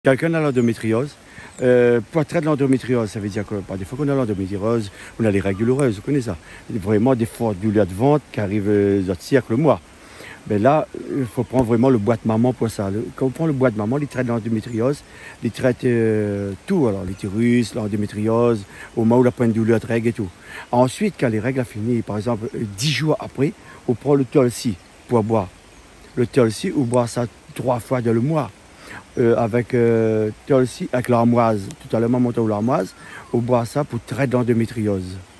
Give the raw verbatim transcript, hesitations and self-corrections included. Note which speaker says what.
Speaker 1: Quelqu'un a l'endométriose. Euh, pour traiter l'endométriose, ça veut dire que par des fois qu'on a l'endométriose, on a les règles douloureuses, vous connaissez ça. Vraiment des fortes douleurs de ventre qui arrivent euh, dans le siècle, le mois. Mais là, il faut prendre vraiment le bois de maman pour ça. Quand on prend le bois de maman, il traite l'endométriose, il traite euh, tout, alors l'utérus, l'endométriose, au moment où la prend une douleur de règles et tout. Ensuite, quand les règles ont fini, par exemple, dix jours après, on prend le Tulsi pour boire. Le Tulsi, on boit ça trois fois dans le mois. Euh, avec euh, Tulsi, avec l'armoise. Tout à l'heure, maman, l'armoise, on boit ça pour traiter l'endométriose.